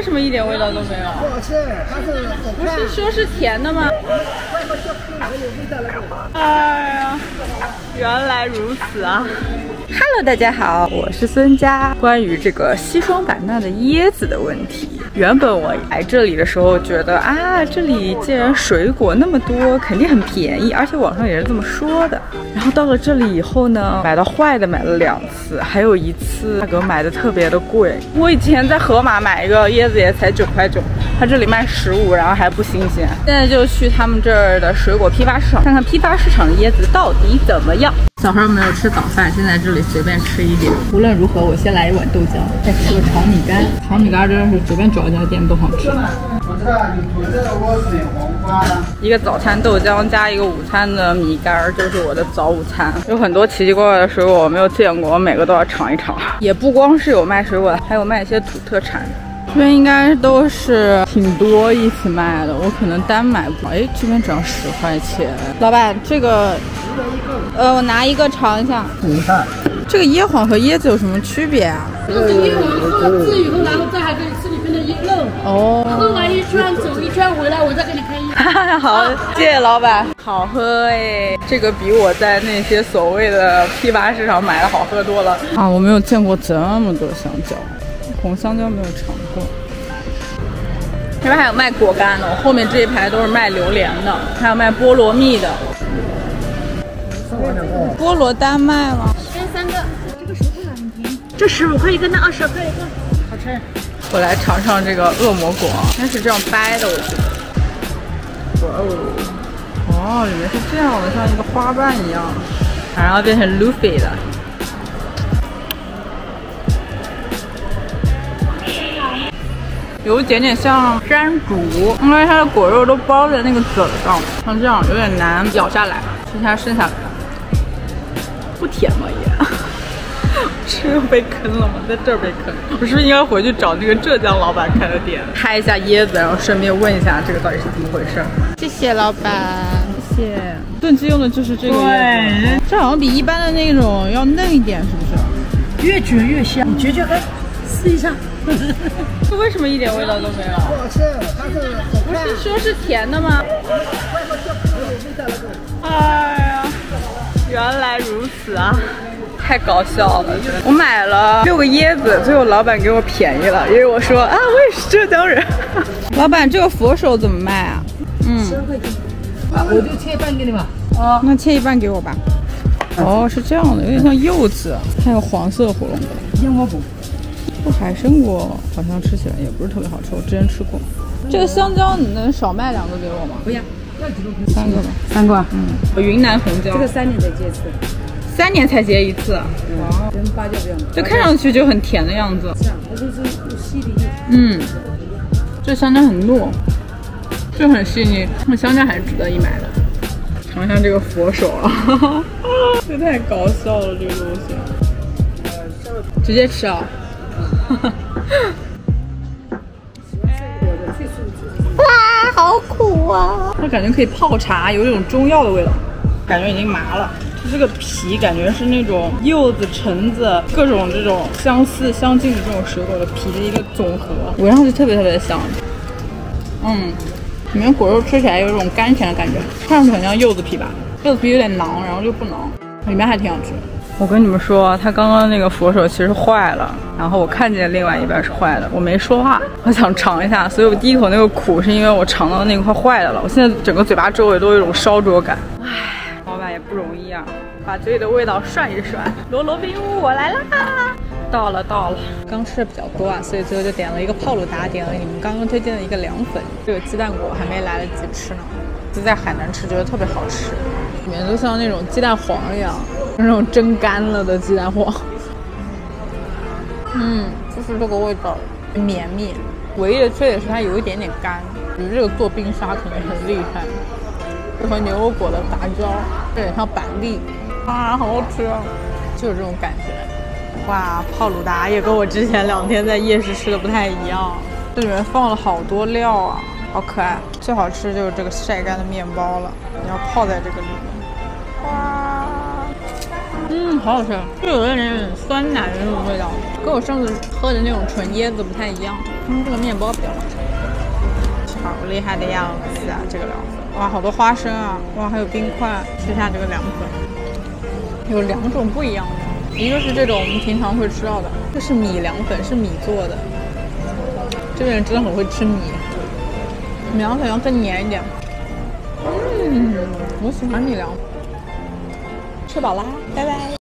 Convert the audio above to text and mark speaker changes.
Speaker 1: 什么一点味道都没有？
Speaker 2: 不好吃，它是
Speaker 1: 不是说是甜的吗？哎呀，原来如此啊！ Hello， 大家好，我是孙佳。关于这个西双版纳的椰子的问题，原本我来这里的时候觉得啊，这里既然水果那么多，肯定很便宜，而且网上也是这么说的。然后到了这里以后呢，买到坏的买了2次，还有一次价格买的特别的贵。我以前在盒马买一个椰子也才9块9，它这里卖15，然后还不新鲜。现在就去他们这儿的水果批发市场，看看批发市场的椰子到底怎么样。 早上没有吃早饭，现在这里随便吃一点。无论如何，我先来一碗豆浆，再吃个炒米干。炒米干真的是随便找一家店都好吃。一个早餐豆浆加一个午餐的米干，就是我的早午餐。有很多奇奇怪怪的水果我没有见过，我每个都要尝一尝。也不光是有卖水果的，还有卖一些土特产。 这边应该都是挺多一起卖的，我可能单买不。哎，这边只要10块钱。老板，这个，我拿一个尝一下。你看，这个椰黄和椰子有什么区别啊？
Speaker 3: 这个椰黄喝制以后，然后再还可以吃里面的椰肉。哦。喝完一圈，走一圈回来，我再给你开一。
Speaker 1: 好，谢谢老板。好喝哎，这个比我在那些所谓的批发市场买的好喝多了啊！我没有见过这么多香蕉。 红香蕉没有尝过，这边还有卖果干的，我后面这一排都是卖榴莲的，还有卖菠萝蜜的。菠萝单卖吗？
Speaker 3: 先3个，这个10块2斤，这15块一个，那20块一个，好吃。
Speaker 1: 我来尝尝这个恶魔果，应该是这样掰的，我觉得。哇哦，里面是这样的，像一个花瓣一样，然后变成 Luffy 了。 有一点点像山竹，因为它的果肉都包在那个籽上，像这样有点难咬下来，吃下剩下来不甜吗也？这又被坑了吗？在这儿被坑，我是不是应该回去找那个浙江老板开的店，拍一下椰子，然后顺便问一下这个到底是怎么回事？谢谢老板，谢谢。炖鸡用的就是这个椰子，这好像比一般的那种要嫩一点，是不是？
Speaker 3: 越嚼越香，你嚼嚼看，试一下。
Speaker 1: 这为什么一点味道都没有？
Speaker 2: 不好吃，它是
Speaker 1: 不是说是甜的吗？哎呀，原来如此啊！太搞笑了！我买了6个椰子，最后老板给我便宜了，因为我说啊，我也是浙江人。老板，这个佛手怎么卖啊
Speaker 3: ？12块钱。啊，我就切一半给你吧。
Speaker 1: 哦，那切一半给我吧。哦，是这样的，有点像柚子，还有黄色火龙果。
Speaker 3: 烟花果。
Speaker 1: 这海参果好像吃起来也不是特别好吃，我之前吃过。这个香蕉你能少卖2个给我吗？
Speaker 3: 不要，要几多
Speaker 1: ？3个吧。
Speaker 3: 3个。
Speaker 1: 云南红椒。
Speaker 3: 这个3年才结一次。
Speaker 1: 3年才结一次。哇。
Speaker 3: 跟发酵不一样。
Speaker 1: 这看上去就很甜的样子。
Speaker 3: 是啊，它就是细粒。
Speaker 1: 这香蕉很糯，就很细腻。那香蕉还是值得一买的。尝一下这个佛手啊，这太搞笑了，这个东西。直接吃啊！哇，好苦啊！它感觉可以泡茶，有一种中药的味道，感觉已经麻了。它这个皮感觉是那种柚子、橙子各种这种相似相近的这种水果的皮的一个总和，闻上去特别特别的香。里面果肉吃起来有一种甘甜的感觉，看上去很像柚子皮吧，柚子皮有点囊，然后又不囊，里面还挺好吃的。 我跟你们说，它刚刚那个佛手其实坏了，然后我看见另外一边是坏的，我没说话，我想尝一下，所以我第一口那个苦是因为我尝到的那块坏的了，我现在整个嘴巴周围都有一种烧灼感。唉，老板也不容易啊，把嘴里的味道涮一涮。罗罗冰屋，我来啦！到了，刚吃的比较多啊，所以最后就点了一个泡鲁达，点了你们刚刚推荐的一个凉粉，这个鸡蛋果还没来得及吃呢，就在海南吃，觉得特别好吃，里面就像那种鸡蛋黄一样。 那种蒸干了的鸡蛋黄，就是这个味道，绵密。唯一的缺点是它有一点点干，比如这个做冰沙肯定很厉害。这和牛油果的杂交，有点像板栗啊，好好吃啊，就是这种感觉。哇，泡鲁达也跟我之前2天在夜市吃的不太一样，这里面放了好多料啊，好可爱。最好吃就是这个晒干的面包了，你要泡在这个里面。哇！ 好好吃，就有点酸奶的那种味道，跟我上次喝的那种纯椰子不太一样。这个面包比较好吃，好厉害的样子啊！这个凉粉，哇，好多花生啊，哇，还有冰块。吃下这个凉粉，有2种不一样的，一个是这种我们平常会吃到的，这是米凉粉，是米做的。这个人真的很会吃米，米凉粉要更黏一点。我喜欢米凉粉。吃饱啦，拜拜。